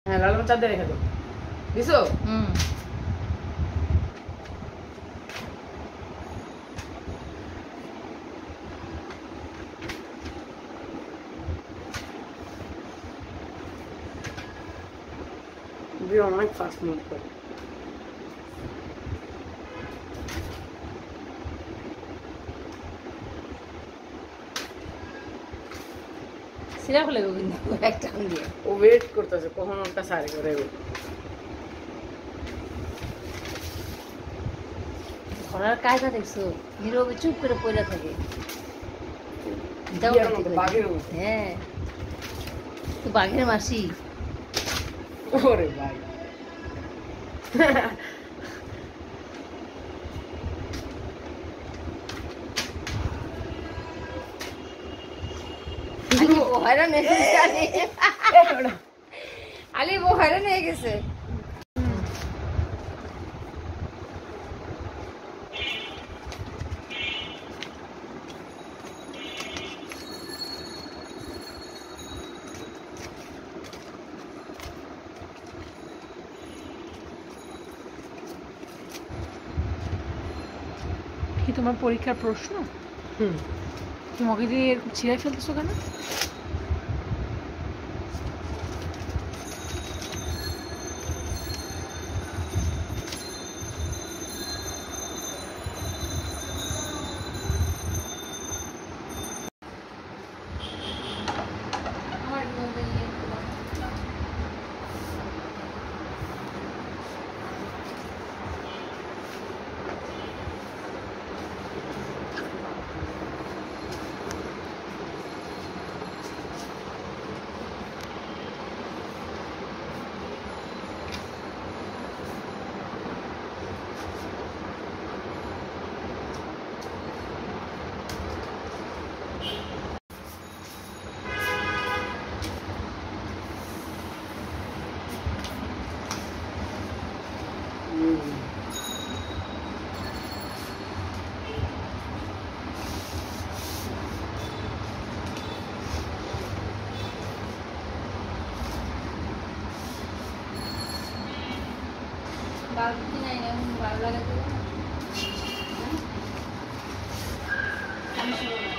হ্যাঁ লাল চার দিয়ে রেখে দাও দিছো অনেক ফাস্ট মুভ করে সিরা ফেলে কিন্তু একটা দিয়ে ও ওয়েট করতেছে কখন ওটা সারি করে ঘোড়ার কায়দা দেখছো নীরবে চুপ করে পড়ে থাকে হ্যাঁ তো বাঘের মাসি ওরে ভাই আলি বউ হয়রান হয়ে গেছে কি তোমার পরীক্ষার প্রশ্ন তোমাকে দিয়ে এরকম ছিঁড়ে ফেলতেছো কেন ভালো লাগে